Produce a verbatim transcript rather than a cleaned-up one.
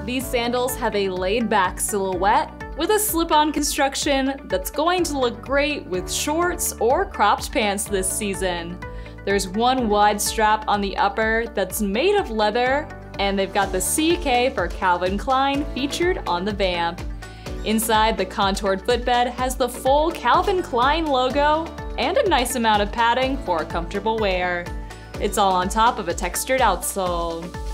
These sandals have a laid-back silhouette with a slip-on construction that's going to look great with shorts or cropped pants this season. There's one wide strap on the upper that's made of leather, and they've got the C K for Calvin Klein featured on the vamp. Inside, the contoured footbed has the full Calvin Klein logo and a nice amount of padding for comfortable wear. It's all on top of a textured outsole.